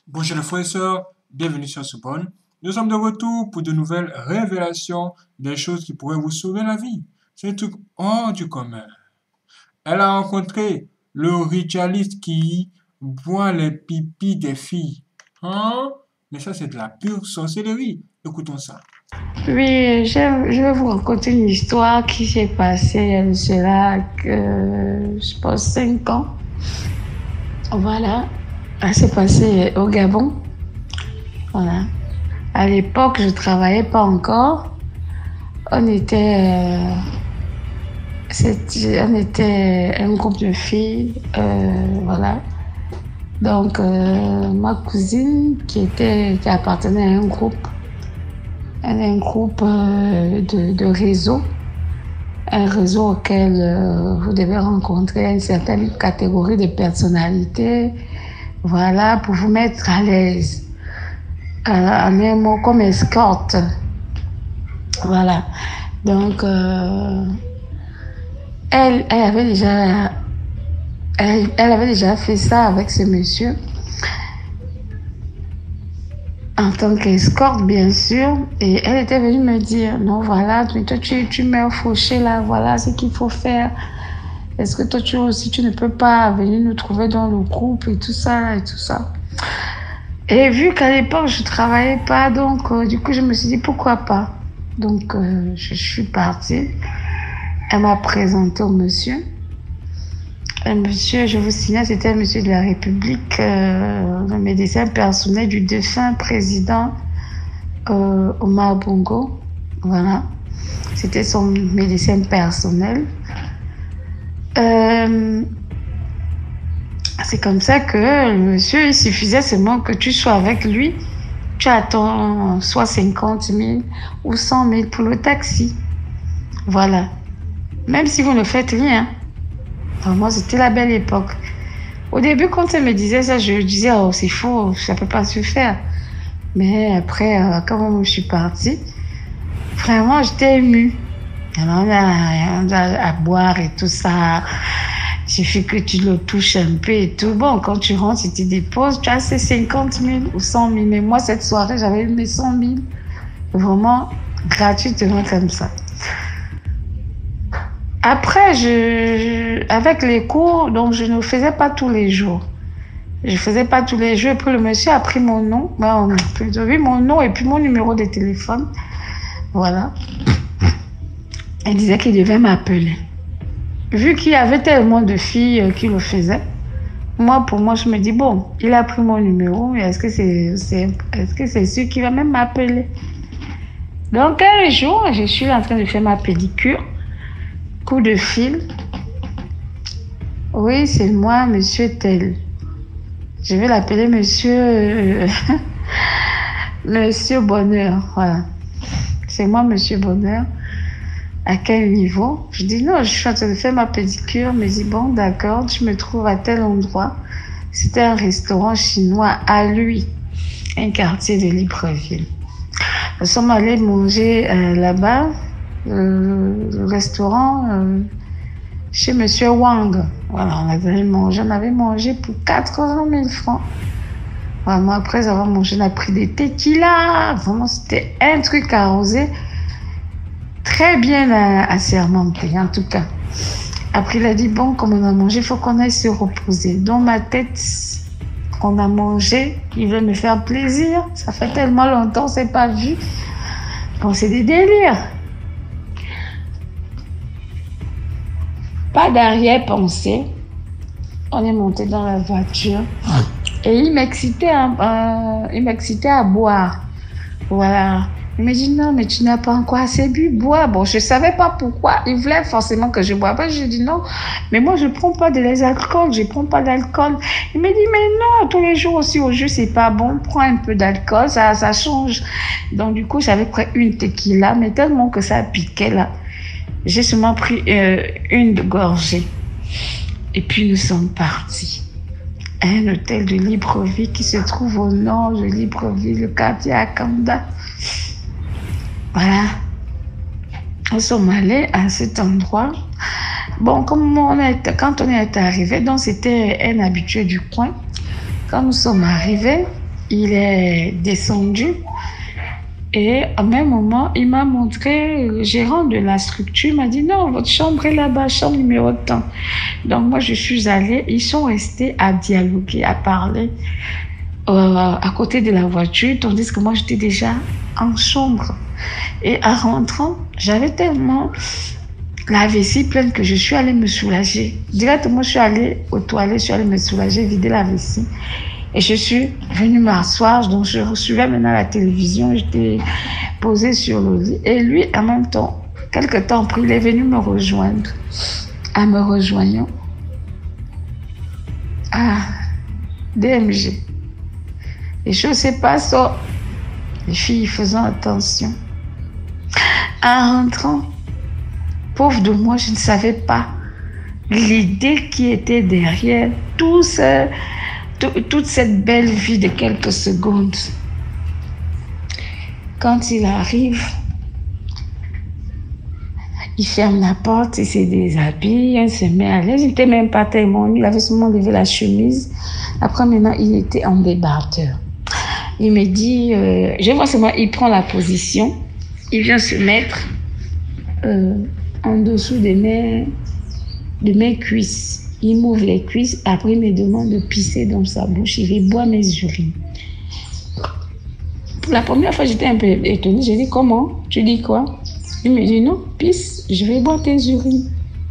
Bonjour les frères et sœurs, bienvenue sur ce bon. Nous sommes de retour pour de nouvelles révélations des choses qui pourraient vous sauver la vie. C'est un truc hors du commun. Elle a rencontré le ritualiste qui boit les pipis des filles. Hein? Mais ça, c'est de la pure sorcellerie. Écoutons ça. Oui, je vais vous raconter une histoire qui s'est passée, cela, je pense, 5 ans. Voilà, elle s'est passée au Gabon. Voilà. À l'époque, je travaillais pas encore. On était, on était un groupe de filles, voilà. Donc, ma cousine qui appartenait à un groupe, elle est un groupe de réseau, un réseau auquel vous devez rencontrer une certaine catégorie de personnalités, voilà, pour vous mettre à l'aise. En un mot, comme escorte, voilà. Donc, elle avait déjà, elle avait déjà fait ça avec ce monsieur. En tant qu'escorte, bien sûr. Et elle était venue me dire, non, voilà, toi, tu m'es fauché là, voilà ce qu'il faut faire. Est-ce que toi, aussi, tu ne peux pas venir nous trouver dans le groupe et tout ça, et tout ça. Et vu qu'à l'époque, je travaillais pas, donc, du coup, je me suis dit, pourquoi pas. Donc, je suis partie. Elle m'a présenté au monsieur. Un monsieur, je vous signale, c'était un monsieur de la République, le médecin personnel du défunt président Omar Bongo. Voilà. C'était son médecin personnel. C'est comme ça que le monsieur, il suffisait seulement que tu sois avec lui. Tu attends soit 50 000 ou 100 000 pour le taxi. Voilà. Même si vous ne faites rien. Vraiment, c'était la belle époque. Au début, quand elle me disait ça, je disais, oh, c'est faux, ça peut pas se faire. Mais après, quand je suis partie, vraiment, j'étais émue. Alors, on a à boire et tout ça. Il suffit que tu le touches un peu et tout. Bon, quand tu rentres, si tu déposes, tu as ces 50 000 ou 100 000. Mais moi, cette soirée, j'avais eu mes 100 000. Vraiment, gratuitement comme ça. Après, avec les cours, donc je ne faisais pas tous les jours. Je faisais pas tous les jours. Et puis le monsieur a pris mon nom, plutôt oui, mon nom et puis mon numéro de téléphone. Voilà. Il disait qu'il devait m'appeler. Vu qu'il y avait tellement de filles qui le faisaient, moi, pour moi, je me dis, bon, il a pris mon numéro, est-ce que c'est sûr qu'il va même m'appeler? Donc, un jour, je suis en train de faire ma pédicure. Coup de fil. Oui, c'est moi, monsieur tel. Je vais l'appeler monsieur monsieur Bonheur. Voilà. C'est moi, monsieur Bonheur. À quel niveau? Je dis non, je suis en train de faire ma pédicure. Mais dit bon, d'accord, je me trouve à tel endroit. C'était un restaurant chinois à lui, un quartier de Libreville. Nous sommes allés manger là-bas. Le restaurant chez Monsieur Wang. Voilà, on avait mangé pour 80 000 francs. Vraiment, après avoir mangé, on a pris des tequilas. Vraiment, c'était un truc arrosé. Très bien assermenté, en tout cas. Après, il a dit, bon, comme on a mangé, il faut qu'on aille se reposer. Dans ma tête, qu'on a mangé, il veut me faire plaisir. Ça fait tellement longtemps, on s'est pas vu. Bon, c'est des délires. Pas d'arrière-pensée. On est monté dans la voiture et il m'excitait à boire. Voilà. Il m'a dit non, mais tu n'as pas encore assez bu, bois. Bon, je savais pas pourquoi. Il voulait forcément que je boive. Je dis non, mais moi je prends pas de l'alcool, je prends pas d'alcool. Il m'a dit mais non, tous les jours aussi au jeu c'est pas bon. Prends un peu d'alcool, ça change. Donc du coup j'avais pris une tequila, mais tellement que ça piquait là. J'ai seulement pris une gorgée. Et puis nous sommes partis à un hôtel de Libreville qui se trouve au nord de Libreville, le quartier Akanda. Voilà. Nous sommes allés à cet endroit. Bon, quand on est arrivé, donc c'était un habitué du coin. Quand nous sommes arrivés, il est descendu et au même moment, il m'a montré le gérant de la structure, il m'a dit non, votre chambre est là-bas, chambre numéro tant. Donc moi, je suis allée, ils sont restés à dialoguer, à parler à côté de la voiture, tandis que moi, j'étais déjà en chambre. Et en rentrant, j'avais tellement la vessie pleine que je suis allée me soulager. Directement, je suis allée aux toilettes, je suis allée me soulager, vider la vessie. Et je suis venue m'asseoir, donc je suivais maintenant la télévision, j'étais posée sur le lit. Et lui, en même temps, quelque temps après, il est venu me rejoindre. En me rejoignant, DMG. Les choses se passent, les filles faisant attention. En rentrant, pauvre de moi, je ne savais pas l'idée qui était derrière toute cette belle vie de quelques secondes. Quand il arrive, il ferme la porte, il se déshabille, il se met à l'aise. Il n'était même pas tellement nu, il avait seulement levé la chemise. Après, maintenant, il était en débardeur. Il me dit, je vois seulement, il prend la position, il vient se mettre en dessous de mes cuisses. Il m'ouvre les cuisses, après il me demande de pisser dans sa bouche, il veut boire mes urines. Pour la première fois, j'étais un peu étonnée, j'ai dit, comment? Tu dis quoi? Il me dit, non, pisse, je vais boire tes urines.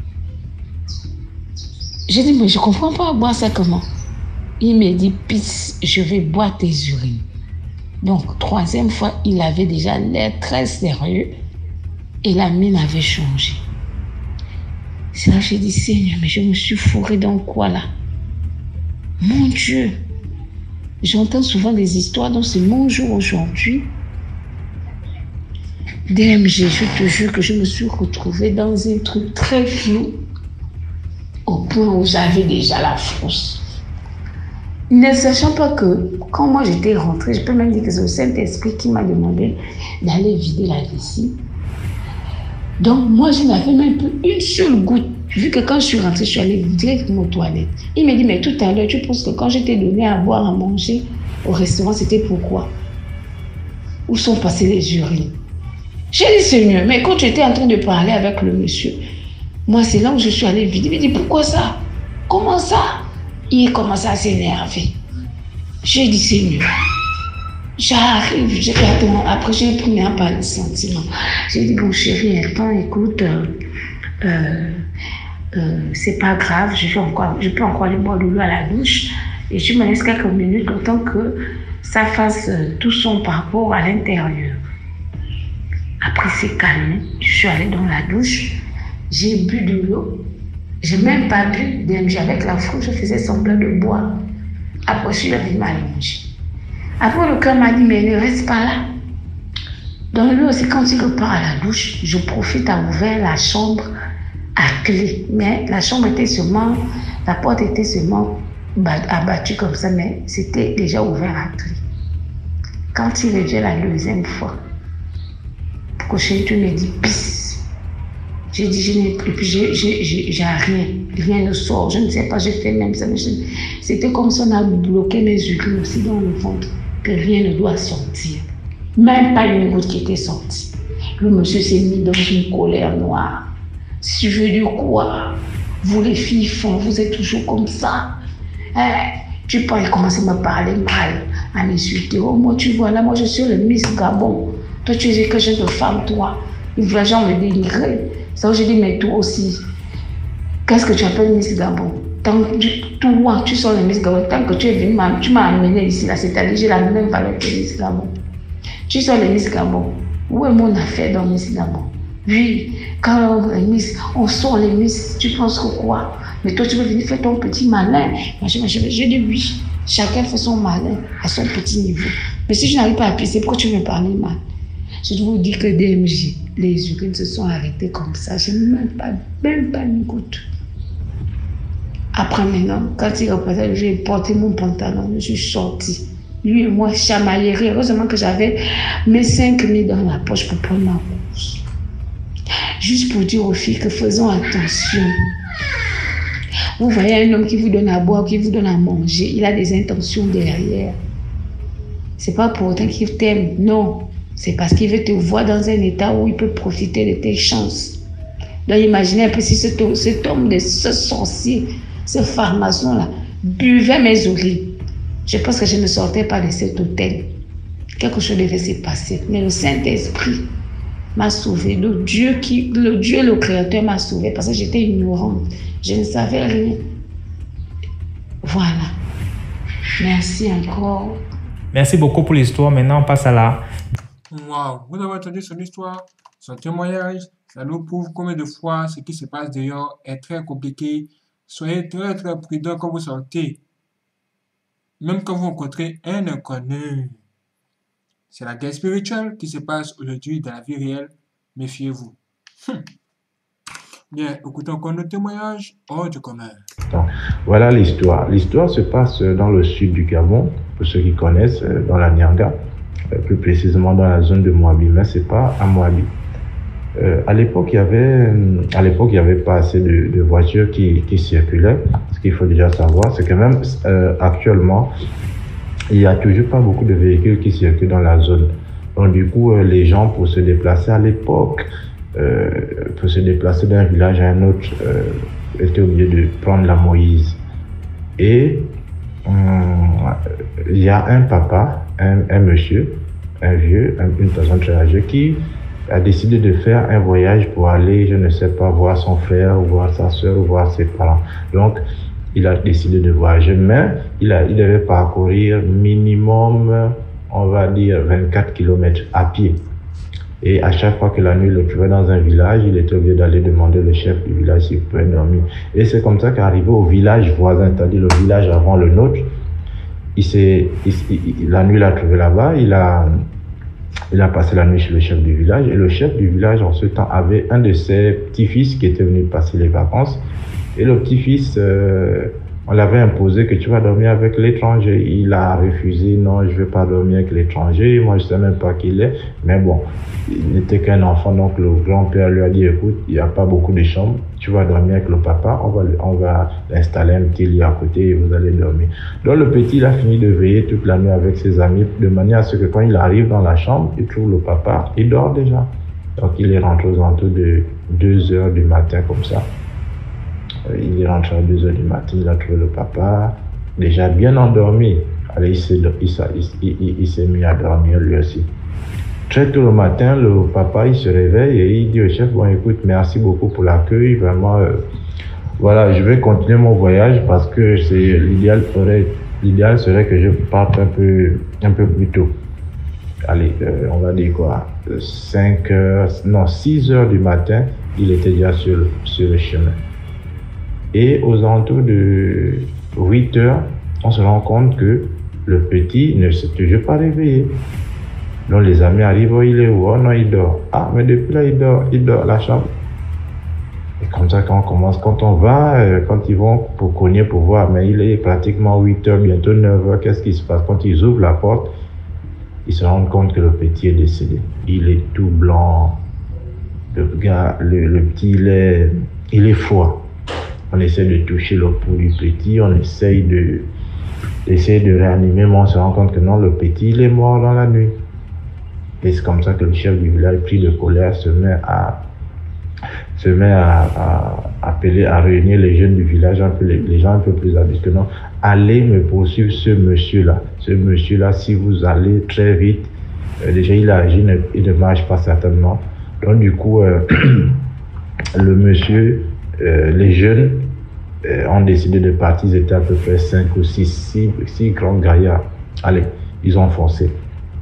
J'ai dit, mais je ne comprends pas, boire ça comment? Il me dit, pisse, je vais boire tes urines. Donc, troisième fois, il avait déjà l'air très sérieux et la mine avait changé. C'est là que j'ai dit, Seigneur, mais je me suis fourrée dans quoi là? Mon Dieu! J'entends souvent des histoires, donc c'est mon jour aujourd'hui. DMG, je te jure que je me suis retrouvée dans un truc très flou, au point où j'avais déjà la frousse. Ne sachant pas que, quand moi j'étais rentrée, je peux même dire que c'est le Saint-Esprit qui m'a demandé d'aller vider la vessie. Donc moi, je n'avais même plus une seule goutte. Vu que quand je suis rentrée, je suis allée directement aux toilettes. Il m'a dit, mais tout à l'heure, tu penses que quand je t'ai donné à boire, à manger au restaurant, c'était pourquoi? Où sont passées les urines? J'ai dit, Seigneur, mais quand tu étais en train de parler avec le monsieur, moi, c'est là où je suis allée vider. Il m'a dit, pourquoi ça? Comment ça? Il commence à s'énerver. J'ai dit, Seigneur, j'arrive, après j'ai pris un pas de sentiment. J'ai dit, bon chérie, attends, écoute, c'est pas grave, je peux encore aller boire de l'eau à la douche et tu me laisses quelques minutes le temps que ça fasse tout son parcours à l'intérieur. Après c'est calmé, je suis allée dans la douche, j'ai bu de l'eau, j'ai même pas bu DMG avec la frousse, je faisais semblant de boire. Après je suis venue m'allonger. Après, le cœur m'a dit, mais ne reste pas là. Donc, lui aussi, quand il repart à la douche, je profite à ouvrir la chambre à clé. Mais la chambre était seulement, la porte était seulement abattue comme ça, mais c'était déjà ouvert à clé. Quand il revient la deuxième fois, pour que tu me dis, pisse. J'ai dit, je n'ai plus, puis j'ai rien ne sort. Je ne sais pas, j'ai fait même ça. C'était comme si on a bloqué mes urines aussi dans le ventre. Que rien ne doit sortir. Même pas une goutte qui était sortie. Le monsieur s'est mis dans une colère noire. Si je veux dire quoi? Vous les filles font, vous êtes toujours comme ça. Tu peux commencer à me parler mal, à m'insulter. Oh, moi, tu vois, là, moi, je suis le Miss Gabon. Toi, tu es que j'ai de femme, toi. Il voulait genre me dénigrer. Ça, j'ai dit, mais toi aussi, qu'est-ce que tu appelles Miss Gabon? Tant que toi, tu sors le Miss Gabon, tant que tu es venu, tu m'as amené ici, là, c'est-à-dire j'ai la même valeur que Miss Gabon. Tu sors le Miss Gabon. Où est mon affaire dans Miss Gabon? Oui, quand on sort les Miss, tu penses que quoi? Mais toi, tu veux venir faire ton petit malin. J'ai dit oui, chacun fait son malin à son petit niveau. Mais si je n'arrive pas à pisser, pourquoi tu me parles mal? Je dois vous dire que DMG, les urines se sont arrêtées comme ça. Je n'ai même pas une goutte. Après maintenant, quand il représente, j'ai porté mon pantalon, je suis sortie. Lui et moi, chamaillerie. Heureusement que j'avais mes 5 000 dans la poche pour prendre ma course. Juste pour dire aux filles que faisons attention. Vous voyez un homme qui vous donne à boire, qui vous donne à manger, il a des intentions derrière. C'est pas pour autant qu'il t'aime, non. C'est parce qu'il veut te voir dans un état où il peut profiter de tes chances. Donc imaginez un peu si cet homme, ce sorcier, ce pharmacien-là, buvait mes olives. Je pense que je ne sortais pas de cet hôtel. Quelque chose devait se passer. Mais le Saint-Esprit m'a sauvée. Le Dieu, le Créateur m'a sauvée parce que j'étais ignorante. Je ne savais rien. Voilà. Merci encore. Merci beaucoup pour l'histoire. Maintenant, on passe à la... Waouh, vous avez entendu son histoire, son témoignage. Ça nous prouve combien de fois ce qui se passe dehors est très compliqué. Soyez très très prudents quand vous sortez. Même quand vous rencontrez un inconnu. C'est la guerre spirituelle qui se passe aujourd'hui dans la vie réelle. Méfiez-vous. Bien, écoutons encore notre témoignage hors du commun. Voilà l'histoire. L'histoire se passe dans le sud du Gabon, pour ceux qui connaissent, dans la Nyanga, plus précisément dans la zone de Moabi, mais c'est pas à Moabi. À l'époque, il y avait pas assez de voitures qui circulaient. Ce qu'il faut déjà savoir, c'est que même actuellement, il y a toujours pas beaucoup de véhicules qui circulent dans la zone. Donc du coup, les gens pour se déplacer à l'époque, pour se déplacer d'un village à un autre, étaient obligés de prendre la Moïse. Et il y a un papa, un monsieur, un vieux, une personne très âgée qui a décidé de faire un voyage pour aller, je ne sais pas, voir son frère, ou voir sa soeur, ou voir ses parents. Donc, il a décidé de voyager, mais il devait parcourir minimum, on va dire, 24 km à pied. Et à chaque fois que la nuit le trouvait dans un village, il était obligé d'aller demander au chef du village s'il pouvait dormir. Et c'est comme ça qu'arrivé au village voisin, c'est-à-dire le village avant le nôtre, la nuit il l'a trouvé là-bas, il a passé la nuit chez le chef du village. Et le chef du village, en ce temps, avait un de ses petits-fils qui était venu passer les vacances. Et le petit-fils, on l'avait imposé que tu vas dormir avec l'étranger. Il a refusé, non, je ne veux pas dormir avec l'étranger. Moi, je ne sais même pas qui il est. Mais bon, il n'était qu'un enfant. Donc, le grand-père lui a dit, écoute, il n'y a pas beaucoup de chambres. Tu vas dormir avec le papa. On va installer un petit lit à côté et vous allez dormir. Donc, le petit, il a fini de veiller toute la nuit avec ses amis de manière à ce que quand il arrive dans la chambre, il trouve le papa. Il dort déjà. Donc, il est rentré aux alentours de 2 heures du matin comme ça. Il est rentré à 2 heures du matin, il a trouvé le papa, déjà bien endormi. Allez, il s'est mis à dormir lui aussi. Très tôt le matin, le papa, il se réveille et il dit au chef, bon écoute, merci beaucoup pour l'accueil, vraiment, voilà, je vais continuer mon voyage parce que l'idéal serait que je parte un peu plus tôt. Allez, on va dire quoi, 6 heures du matin, il était déjà sur le chemin. Et aux alentours de 8 heures, on se rend compte que le petit ne s'est toujours pas réveillé. Donc les amis arrivent, oh, il est où? Oh non, il dort. Ah, mais depuis là, il dort à la chambre. Et comme ça, quand ils vont pour cogner, pour voir, mais il est pratiquement 8 heures, bientôt 9 heures, qu'est-ce qui se passe? Quand ils ouvrent la porte, ils se rendent compte que le petit est décédé. Il est tout blanc. Le gars, le petit, il est froid. On essaie de toucher le pouls du petit, on essaie de réanimer, mais on se rend compte que non, le petit, il est mort dans la nuit. Et c'est comme ça que le chef du village, pris de colère, se met à appeler, à réunir les jeunes du village, les gens un peu plus adultes que non. Allez me poursuivre ce monsieur-là. Ce monsieur-là, si vous allez très vite, déjà il ne marche pas certainement. Donc du coup, le monsieur, les jeunes ont décidé de partir. Ils étaient à peu près 5 ou 6 grands gaillards. Allez, ils ont foncé.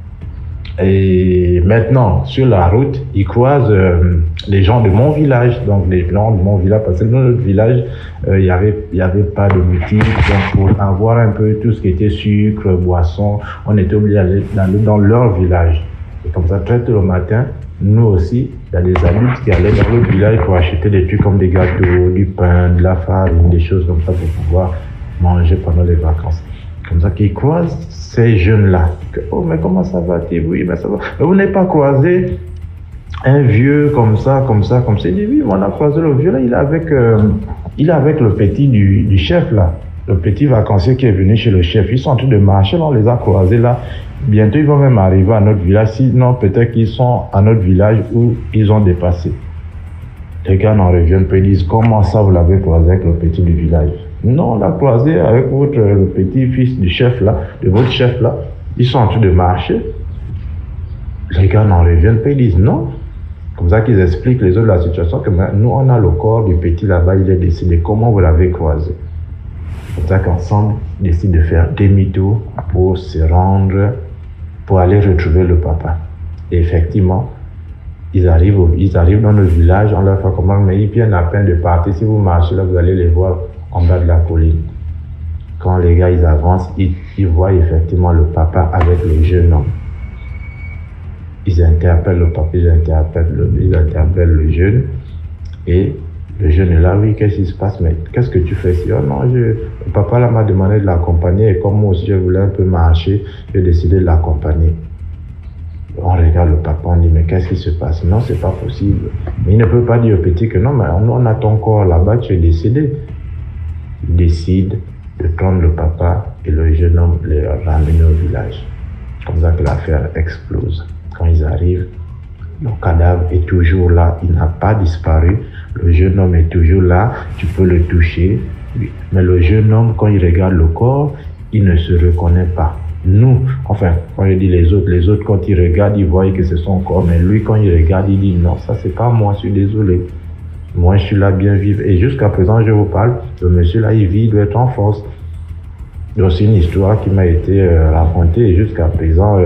Et maintenant, sur la route, ils croisent les gens de mon village. Donc, les gens de mon village, parce que dans notre village, il y avait pas de boutique. Donc, pour avoir un peu tout ce qui était sucre, boisson, on était obligé d'aller dans leur village. Et comme ça, très tôt le matin, nous aussi, il y a des adultes qui allaient dans le village pour acheter des trucs comme des gâteaux, du pain, de la farine, des choses comme ça pour pouvoir manger pendant les vacances. Comme ça qu'ils croisent ces jeunes-là. Oh, mais comment ça va? Oui, mais ça va. Mais vous n'avez pas croisé un vieux comme ça. Il dit, oui, on a croisé le vieux là, il est avec le petit du chef là. le petit vacancier qui est venu chez le chef. Ils sont en train de marcher, là, on les a croisés là. Bientôt, ils vont même arriver à notre village. Sinon, peut-être qu'ils sont à notre village où ils ont dépassé. Les gars n'en reviennent pas, ils disent, comment ça vous l'avez croisé avec le petit du village? Non, on l'a croisé avec le petit-fils du chef là, de votre chef là. Ils sont en train de marcher. Les gars n'en reviennent pas, ils disent non. Comme ça qu'ils expliquent les autres la situation, que nous on a le corps du petit là-bas, il est décédé. Comment vous l'avez croisé? Comme ça qu'ensemble, ils décident de faire demi-tour pour se rendre, pour aller retrouver le papa. Et effectivement, ils arrivent dans le village, on leur fait comment, mais ils viennent à peine de partir. Si vous marchez là, vous allez les voir en bas de la colline. Quand les gars ils avancent, ils voient effectivement le papa avec le jeune homme. Ils interpellent le papa, ils interpellent le jeune. Et le jeune est là, oui, qu'est-ce qui se passe? Mais qu'est-ce que tu fais ici? Oh non, le papa là m'a demandé de l'accompagner. Et comme moi aussi je voulais un peu marcher, j'ai décidé de l'accompagner. On regarde le papa, on dit, mais qu'est-ce qui se passe? Non, c'est pas possible. Mais il ne peut pas dire au petit que non, mais on a ton corps là-bas, tu es décédé. Il décide de prendre le papa et le jeune homme les ramener au village. Comme ça que l'affaire explose. Quand ils arrivent, le cadavre est toujours là, il n'a pas disparu. Le jeune homme est toujours là, tu peux le toucher. Mais le jeune homme, quand il regarde le corps, il ne se reconnaît pas. Nous, enfin, quand je dis les autres, quand ils regardent, ils voient que c'est son corps. Mais lui, quand il regarde, il dit non, ça c'est pas moi, je suis désolé. Moi, je suis là bien vivre. Et jusqu'à présent, je vous parle, le monsieur là, il vit, il doit être en force. Il y a aussi une histoire qui m'a été racontée. Et jusqu'à présent,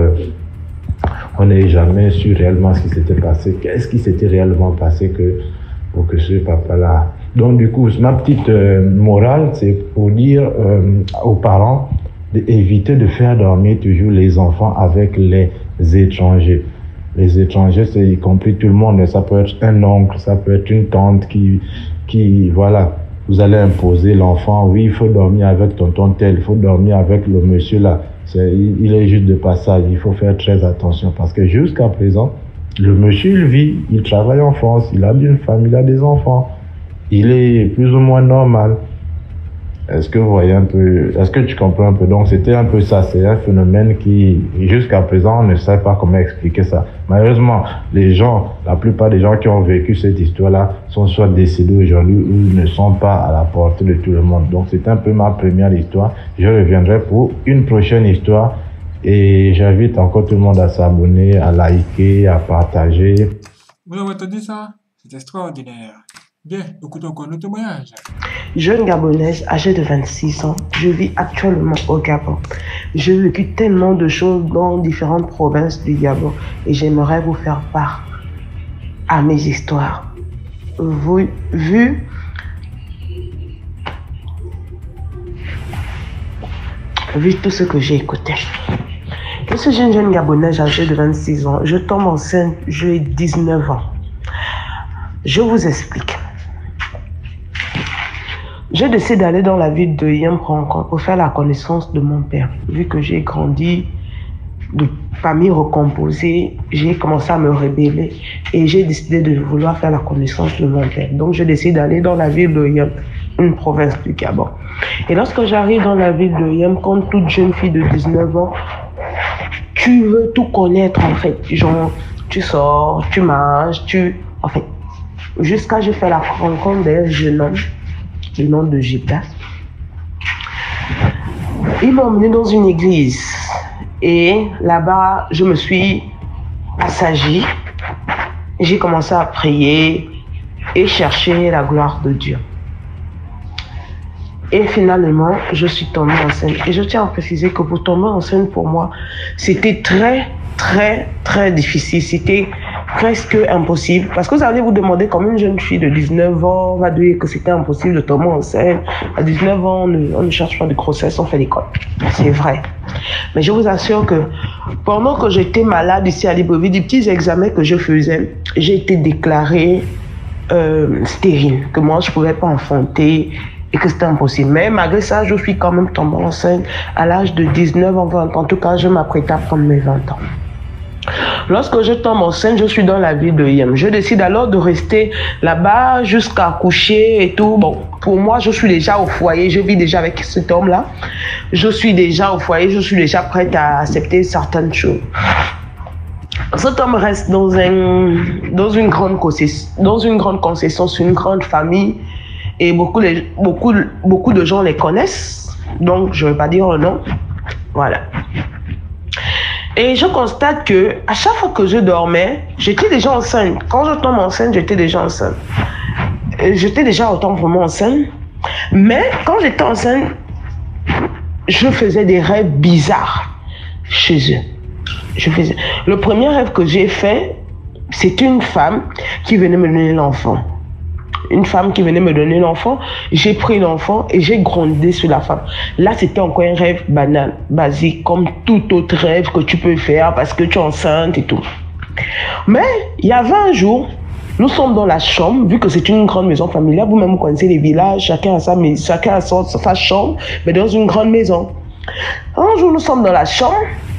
on n'a jamais su réellement ce qui s'était passé. Qu'est-ce qui s'était réellement passé pour que ce papa-là... Donc, du coup, ma petite morale, c'est pour dire aux parents d'éviter de faire dormir toujours les enfants avec les étrangers. Les étrangers, c'est y compris tout le monde. Ça peut être un oncle, ça peut être une tante qui voilà, vous allez imposer l'enfant. Oui, il faut dormir avec tonton tel, il faut dormir avec le monsieur là. Il est juste de passage. Il faut faire très attention parce que jusqu'à présent, le monsieur, il vit, il travaille en France, il a une femme, il a des enfants. Il est plus ou moins normal. Est-ce que vous voyez un peu, est-ce que tu comprends un peu? Donc c'était un peu ça, c'est un phénomène qui, jusqu'à présent, on ne sait pas comment expliquer ça. Malheureusement, la plupart des gens qui ont vécu cette histoire-là sont soit décédés aujourd'hui ou ne sont pas à la portée de tout le monde. Donc c'est un peu ma première histoire. Je reviendrai pour une prochaine histoire et j'invite encore tout le monde à s'abonner, à liker, à partager. Vous avez entendu ça? C'est extraordinaire. Bien, écoutons encore le témoignage. Jeune Gabonaise âgée de 26 ans, je vis actuellement au Gabon. J'ai vécu tellement de choses dans différentes provinces du Gabon et j'aimerais vous faire part à mes histoires. Vu tout ce que j'ai écouté. Je suis une jeune Gabonaise âgée de 26 ans. Je tombe enceinte, j'ai 19 ans. Je vous explique. J'ai décidé d'aller dans la ville de Yemprong pour faire la connaissance de mon père. Vu que j'ai grandi de famille recomposée, j'ai commencé à me rebeller et j'ai décidé de vouloir faire la connaissance de mon père. Donc, je décide d'aller dans la ville de Yem, une province du Gabon. Et lorsque j'arrive dans la ville de Yem, comme toute jeune fille de 19 ans, tu veux tout connaître en fait. Genre, tu sors, tu manges, en fait, jusqu'à je fais la rencontre d'un jeune homme, du nom de Gita. Ils m'ont emmené dans une église et là-bas, je me suis assagie. J'ai commencé à prier et chercher la gloire de Dieu. Et finalement, je suis tombée enceinte. Et je tiens à préciser que pour tomber enceinte, pour moi, c'était très, très, très difficile. C'était presque impossible. Parce que vous allez vous demander, comme une jeune fille de 19 ans va dire que c'était impossible de tomber enceinte. À 19 ans, on ne cherche pas de grossesse, on fait l'école. C'est vrai. Mais je vous assure que pendant que j'étais malade ici à Libreville, des petits examens que je faisais, j'ai été déclarée stérile. Que moi, je ne pouvais pas enfanter et que c'était impossible. Mais malgré ça, je suis quand même tombée enceinte à l'âge de 19 ans, 20 ans. En tout cas, je m'apprêtais à prendre mes 20 ans. Lorsque je tombe enceinte, je suis dans la ville de Yem. Je décide alors de rester là-bas jusqu'à coucher et tout. Bon, pour moi, je suis déjà au foyer. Je vis déjà avec cet homme-là. Je suis déjà au foyer. Je suis déjà prête à accepter certaines choses. Cet homme reste dans une grande concession, sur une grande famille. Et beaucoup de gens les connaissent. Donc, je ne vais pas dire le nom. Voilà. Et je constate que à chaque fois que je dormais, j'étais déjà enceinte. Quand je tombe enceinte, j'étais déjà enceinte. J'étais déjà autant vraiment enceinte. Mais quand j'étais enceinte, je faisais des rêves bizarres chez eux. Le premier rêve que j'ai fait, c'était une femme qui venait me donner l'enfant. Une femme qui venait me donner l'enfant, j'ai pris l'enfant et j'ai grondé sur la femme. Là, c'était encore un rêve banal, basique, comme tout autre rêve que tu peux faire parce que tu es enceinte et tout. Mais il y avait un jour, nous sommes dans la chambre, vu que c'est une grande maison familiale, vous-même vous connaissez les villages, chacun a sa chambre, mais dans une grande maison. Un jour, nous sommes dans la chambre,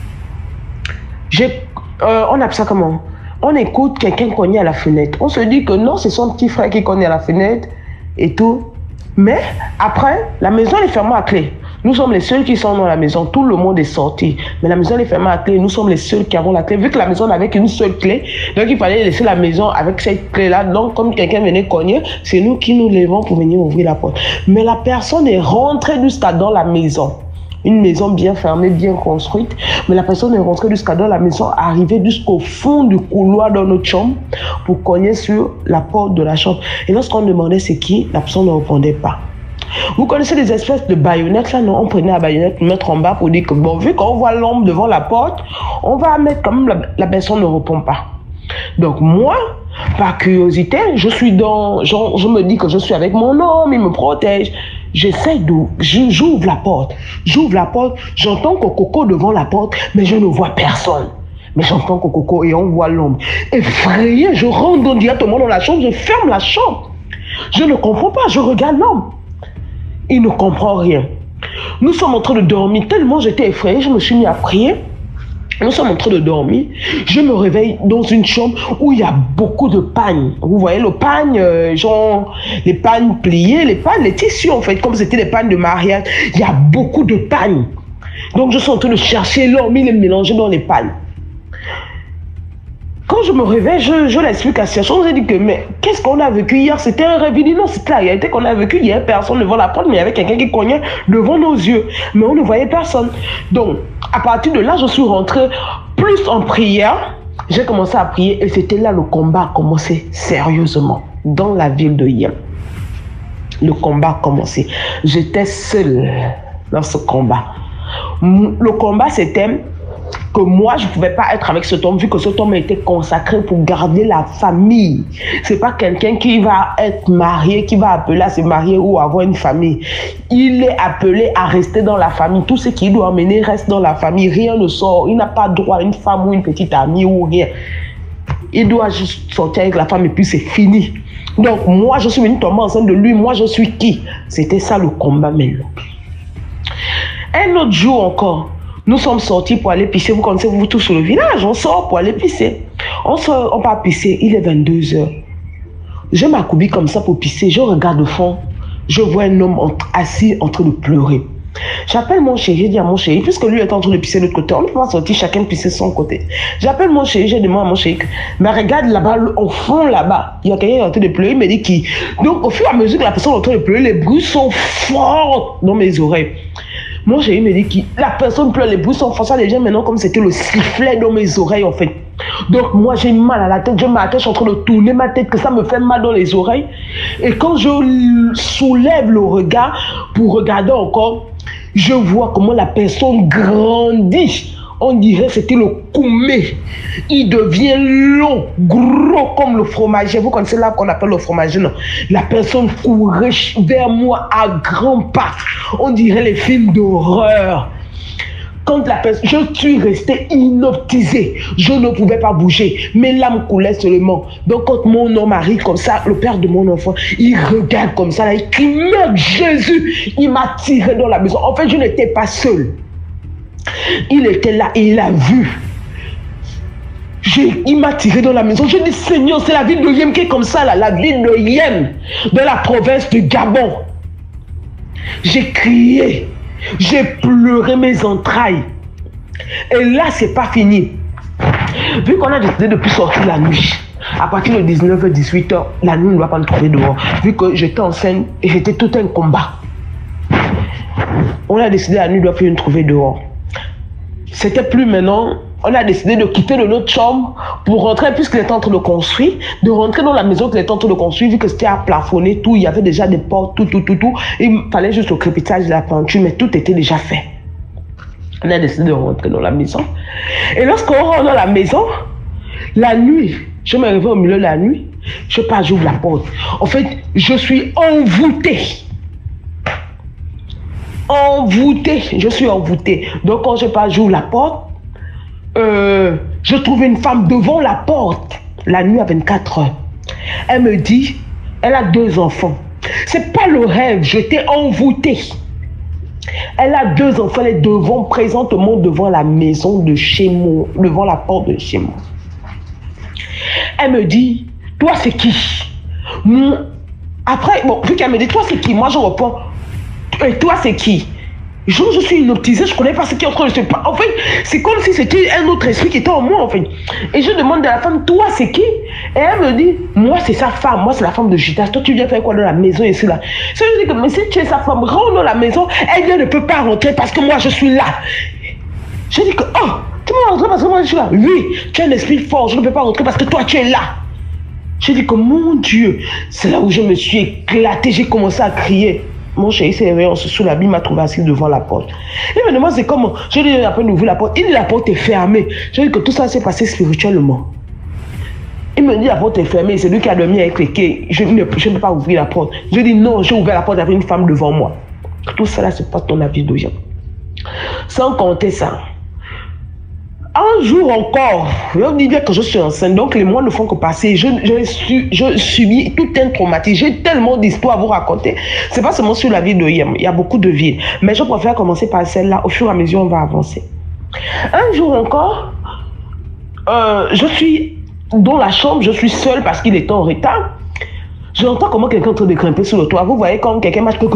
on appelle ça comment? On écoute quelqu'un cogner à la fenêtre. On se dit que non, c'est son petit frère qui cogne à la fenêtre et tout. Mais après, la maison est fermée à clé. Nous sommes les seuls qui sont dans la maison. Tout le monde est sorti. Mais la maison est fermée à clé. Nous sommes les seuls qui avons la clé. Vu que la maison n'avait qu'une seule clé, donc il fallait laisser la maison avec cette clé-là. Donc, comme quelqu'un venait cogner, c'est nous qui nous levons pour venir ouvrir la porte. Mais la personne est rentrée jusqu'à dans la maison. Une maison bien fermée, bien construite. Mais la personne est rentrée jusqu'à dans la maison, arrivée jusqu'au fond du couloir dans notre chambre pour cogner sur la porte de la chambre. Et lorsqu'on demandait c'est qui, la personne ne répondait pas. Vous connaissez les espèces de baïonnettes là, non? On prenait la baïonnette, mettre en bas pour dire que bon, vu qu'on voit l'ombre devant la porte, on va mettre quand même la personne ne répond pas. Donc moi, par curiosité, je me dis que je suis avec mon homme, il me protège. J'ouvre la porte, j'entends Coco devant la porte, mais je ne vois personne. Mais j'entends Coco et on voit l'ombre. Effrayé, je rentre directement dans la chambre, je ferme la chambre. Je ne comprends pas, je regarde l'homme. Il ne comprend rien. Nous sommes en train de dormir, tellement j'étais effrayé, je me suis mis à prier. Nous sommes en train de dormir. Je me réveille dans une chambre où il y a beaucoup de pagnes. Vous voyez le pagne, genre les pagnes pliées, les tissus en fait, comme c'était des pagnes de mariage. Il y a beaucoup de pagnes. Donc je suis en train de chercher l'homme, il est mélangé dans les pagnes. Quand je me réveille, je l'explique à la situation. Je dis que, mais qu'est-ce qu'on a vécu hier? C'était un rêve. Il dit non, c'est la réalité qu'on a vécu. Il y avait personne devant la porte, mais il y avait quelqu'un qui cognait devant nos yeux. Mais on ne voyait personne. Donc, à partir de là, je suis rentrée plus en prière. J'ai commencé à prier et c'était là le combat a commencé sérieusement dans la ville de Yem. Le combat a commencé. J'étais seule dans ce combat. Le combat, c'était que moi, je ne pouvais pas être avec cet homme vu que cet homme a été consacré pour garder la famille. Ce n'est pas quelqu'un qui va être marié, qui va appeler à se marier ou avoir une famille. Il est appelé à rester dans la famille. Tout ce qu'il doit emmener reste dans la famille. Rien ne sort. Il n'a pas droit à une femme ou une petite amie ou rien. Il doit juste sortir avec la femme et puis c'est fini. Donc moi, je suis venue tomber enceinte de lui. Moi, je suis qui? C'était ça le combat maintenant. Un autre jour encore, nous sommes sortis pour aller pisser. Vous connaissez vous tous sur le village. On sort pour aller pisser. On va pisser. Il est 22h. Je m'accoubille comme ça pour pisser. Je regarde au fond. Je vois un homme assis en train de pleurer. J'appelle mon chéri. Je dis à mon chéri, puisque lui est en train de pisser de l'autre côté, on ne peut pas sortir chacun pisser de son côté. J'appelle mon chéri. Je demande à mon chéri, mais regarde là-bas, au fond là-bas, il y a quelqu'un qui est en train de pleurer. Il me dit qui. Donc au fur et à mesure que la personne est en train de pleurer, les bruits sont forts dans mes oreilles. Mon chéri me dit que la personne pleure, les bruits sont forts. Ça devient maintenant comme c'était le sifflet dans mes oreilles en fait. Donc moi j'ai mal à la tête, je m'attends, je suis en train de tourner ma tête, que ça me fait mal dans les oreilles. Et quand je soulève le regard pour regarder encore, je vois comment la personne grandit. On dirait que c'était le koumé. Il devient long, gros comme le fromager. Vous connaissez là qu'on appelle le fromager, non? La personne courait vers moi à grands pas. On dirait les films d'horreur. Quand la personne, je suis restée inoptisée. Je ne pouvais pas bouger. Mes larmes coulaient seulement. Donc quand mon homme arrive comme ça, le père de mon enfant, il regarde comme ça, là, il crie, merde, Jésus, il m'a tiré dans la maison. En fait, je n'étais pas seule. Il était là et il a vu. Il m'a tiré dans la maison. Je dis, Seigneur, c'est la ville de Yem qui est comme ça, là, la ville de Yem, de la province de Gabon. J'ai crié, j'ai pleuré mes entrailles. Et là, c'est pas fini. Vu qu'on a décidé de ne plus sortir la nuit, à partir de 19h, 18h, la nuit ne doit pas nous trouver dehors. Vu que j'étais enceinte et c'était tout un combat. On a décidé la nuit ne doit plus nous trouver dehors. C'était plus maintenant. On a décidé de quitter de notre chambre pour rentrer, puisqu'il était en train de construire, de rentrer dans la maison qu'il était en train de construire, vu que c'était à plafonner tout, il y avait déjà des portes, tout. Il fallait juste le crépitage de la peinture, mais tout était déjà fait. On a décidé de rentrer dans la maison. Et lorsqu'on rentre dans la maison, la nuit, je me réveille au milieu de la nuit, je pars, j'ouvre la porte. En fait, je suis envoûtée. Je suis envoûtée. Donc quand je pars, j'ouvre la porte, je trouve une femme devant la porte, la nuit à 24 heures. Elle me dit, elle a 2 enfants. C'est pas le rêve, j'étais envoûtée. Elle a 2 enfants, elle est présentement devant la maison de chez moi, devant la porte de chez moi. Elle me dit, toi c'est qui? Après, bon, vu qu'elle me dit, toi c'est qui? Moi je réponds, et toi c'est qui? Je suis hypnotisée, je connais pas ce qui est en train de se passer. En fait, c'est comme si c'était un autre esprit qui était en moi, en fait. Et je demande à la femme, toi, c'est qui? Et elle me dit, moi, c'est sa femme. Moi, c'est la femme de Judas. Toi, tu viens faire quoi dans la maison ici, là? Ça veut dire que, mais si tu es sa femme, rentre dans la maison. Elle ne peut pas rentrer parce que moi, je suis là. Je dis que, oh, tu peux rentrer parce que moi, je suis là. Oui, tu es un esprit fort. Je ne peux pas rentrer parce que toi, tu es là. Je dis que, mon Dieu, c'est là où je me suis éclatée. J'ai commencé à crier. Mon chéri s'est réveillé, on se sous l'habit, il m'a trouvé assis devant la porte. Il me demande c'est comment. Je lui ai après d'ouvrir la porte. Il dit la porte est fermée. Je lui ai dit que tout ça s'est passé spirituellement. Il me dit la porte est fermée, c'est lui qui a dormi avec les quais. Je ne peux pas ouvrir la porte. Je lui ai dit non, j'ai ouvert la porte, il y avait une femme devant moi. Tout ça là, c'est pas ton avis d'aujourd'hui. Sans compter ça. Un jour encore, je dis bien que je suis enceinte, donc les mois ne font que passer. Je subis tout un traumatisme. J'ai tellement d'histoires à vous raconter. C'est pas seulement sur la ville de Yem, il y a beaucoup de villes. Mais je préfère commencer par celle-là. Au fur et à mesure, on va avancer. Un jour encore, je suis dans la chambre, je suis seule parce qu'il est en retard. J'entends comment quelqu'un est en train de grimper sur le toit. Vous voyez comme quelqu'un marche.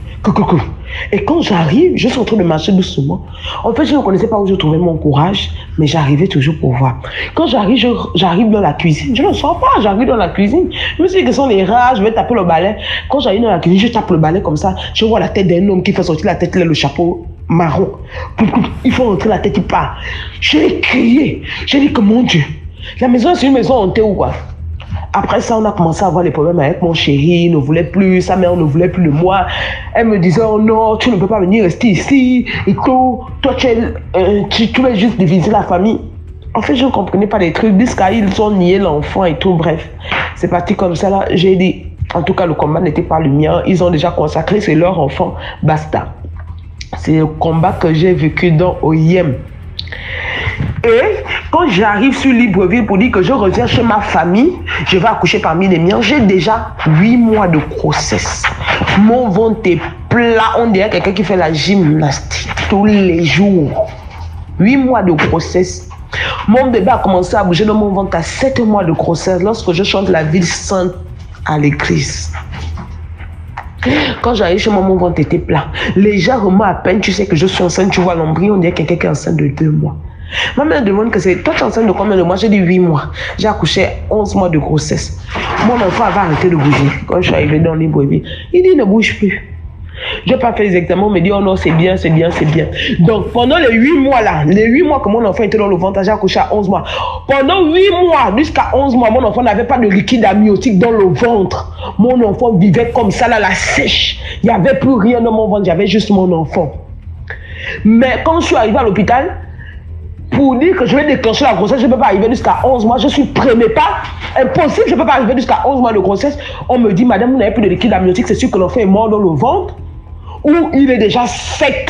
Et quand j'arrive, je suis en train de marcher doucement. En fait, je ne connaissais pas où je trouvais mon courage, mais j'arrivais toujours pour voir. Quand j'arrive dans la cuisine, je ne sors pas, j'arrive dans la cuisine. Je me suis dit que ce sont les rats, je vais taper le balai. Quand j'arrive dans la cuisine, je tape le balai comme ça. Je vois la tête d'un homme qui fait sortir la tête, là, le chapeau marron. Il faut rentrer la tête, il part. J'ai crié. J'ai dit que mon Dieu, la maison, c'est une maison hantée ou quoi? Après ça, on a commencé à avoir des problèmes avec mon chéri. Il ne voulait plus, sa mère ne voulait plus de moi. Elle me disait, oh non, tu ne peux pas venir rester ici. Et tout. Toi, tu veux juste diviser la famille. En fait, je ne comprenais pas les trucs. Jusqu'à ils ont nié l'enfant et tout. Bref, c'est parti comme ça là. J'ai dit, en tout cas, le combat n'était pas le mien. Ils ont déjà consacré, c'est leur enfant. Basta. C'est le combat que j'ai vécu dans Oyem. Et quand j'arrive sur Libreville pour dire que je reviens chez ma famille, je vais accoucher parmi les miens, j'ai déjà 8 mois de grossesse. Mon ventre est plat, on dirait quelqu'un qui fait la gymnastique tous les jours. 8 mois de grossesse. Mon bébé a commencé à bouger dans mon ventre à 7 mois de grossesse lorsque je chante la ville sainte à l'église. Quand j'arrive chez moi, mon ventre était plat. Les gens remarquent à peine, tu sais que je suis enceinte, tu vois l'embryon, on dirait quelqu'un qui est enceinte de 2 mois. Ma mère demande que c'est, toi tu es enceinte de combien de mois? J'ai dit 8 mois. J'ai accouché 11 mois de grossesse. Mon enfant avait arrêté de bouger quand je suis arrivée dans Libreville. Il dit ne bouge plus. Je n'ai pas fait les examens, on me dit oh non c'est bien, c'est bien, c'est bien. Donc pendant les 8 mois là, les 8 mois que mon enfant était dans le ventre, j'ai accouché à 11 mois. Pendant 8 mois, jusqu'à 11 mois, mon enfant n'avait pas de liquide amniotique dans le ventre. Mon enfant vivait comme ça là, la sèche. Il n'y avait plus rien dans mon ventre, j'avais juste mon enfant. Mais quand je suis arrivée à l'hôpital, pour dire que je vais déclencher la grossesse, je ne peux pas arriver jusqu'à 11 mois, je suis prémépa, impossible, je ne peux pas arriver jusqu'à 11 mois de grossesse. On me dit, madame, vous n'avez plus de liquide amniotique, c'est sûr que l'enfant est mort dans le ventre, ou il est déjà sec.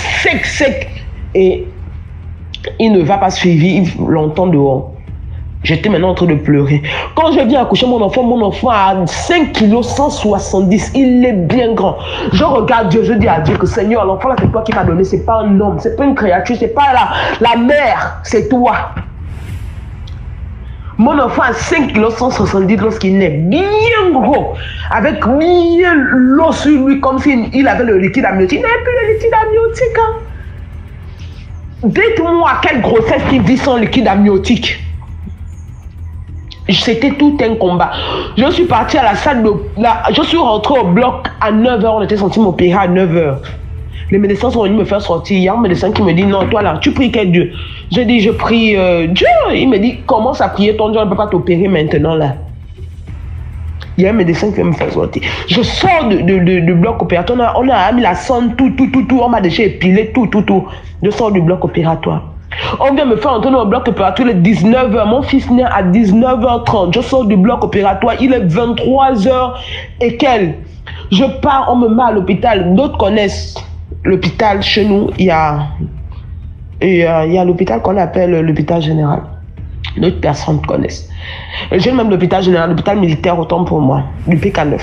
Et il ne va pas suivre longtemps dehors. J'étais maintenant en train de pleurer. Quand je viens accoucher mon enfant a 5 kg 170. Il est bien grand. Je regarde Dieu, je dis à Dieu que Seigneur, l'enfant là c'est toi qui m'as donné. C'est pas un homme, c'est pas une créature, c'est pas la mère, c'est toi. Mon enfant a 5 kg 170 lorsqu'il naît, bien gros, avec bien l'eau sur lui, comme s'il avait le liquide amniotique. Il n'avait plus le liquide amniotique. Hein. Dites-moi quelle grossesse qui vit sans liquide amniotique. C'était tout un combat. Je suis partie à la salle je suis rentrée au bloc à 9h. On était censé m'opérer à 9h. Les médecins sont venus me faire sortir. Il y a un médecin qui me dit non, toi là, tu pries quel Dieu? Je dis je prie Dieu. Il me dit commence à prier ton Dieu, on ne peut pas t'opérer maintenant là. Il y a un médecin qui va me faire sortir. Je sors du bloc opératoire. On a mis la sonde, tout. On m'a déjà épilé, tout. Je sors du bloc opératoire. On vient me faire entrer au bloc opératoire, il est 19h. Mon fils naît à 19h30. Je sors du bloc opératoire, il est 23h et quelques. Je pars, on me met à l'hôpital. D'autres connaissent l'hôpital chez nous. Il y a l'hôpital qu'on appelle l'hôpital général. D'autres personnes connaissent. J'ai même l'hôpital général, l'hôpital militaire, autant pour moi, du PK9.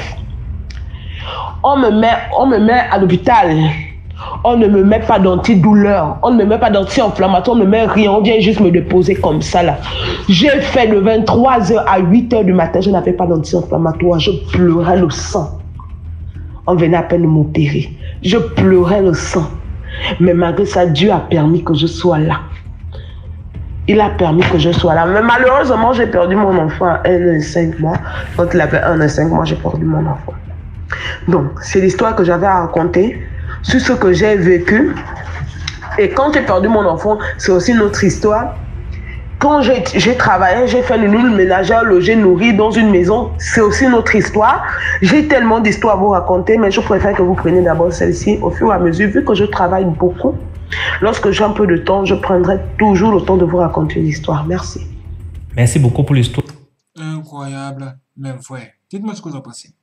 On me met à l'hôpital. On ne me met pas d'antidouleur, on ne me met pas d'anti-inflammatoire, on ne me met rien, on vient juste me déposer comme ça là. J'ai fait de 23h à 8h du matin, je n'avais pas d'anti-inflammatoire, je pleurais le sang. On venait à peine de m'opérer, je pleurais le sang. Mais malgré ça, Dieu a permis que je sois là. Il a permis que je sois là. Mais malheureusement, j'ai perdu mon enfant à 1 an et 5 mois. Quand il avait 1 an et 5 mois, j'ai perdu mon enfant. Donc, c'est l'histoire que j'avais à raconter sur ce que j'ai vécu. Et quand j'ai perdu mon enfant, c'est aussi notre histoire. Quand j'ai travaillé, j'ai fait une nulle ménagère, logé, nourri dans une maison, c'est aussi notre histoire. J'ai tellement d'histoires à vous raconter, mais je préfère que vous preniez d'abord celle-ci au fur et à mesure. Vu que je travaille beaucoup, lorsque j'ai un peu de temps, je prendrai toujours le temps de vous raconter une histoire. Merci. Merci beaucoup pour l'histoire. Incroyable, même vrai. Dites-moi ce que vous en pensez.